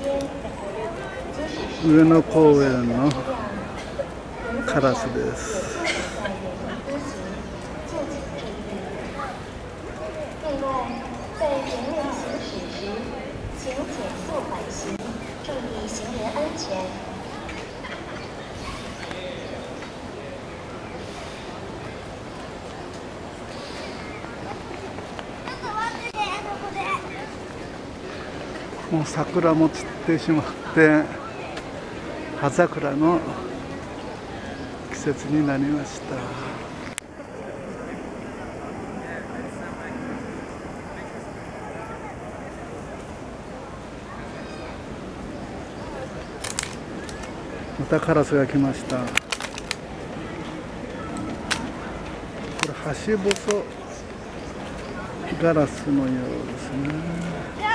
上野公園のカラスです。另外，在人类行驶时，请减速缓行，注意行人安全。もう桜も散ってしまって葉桜の季節になりました。またカラスが来ました。これハシボソガラスのようですね。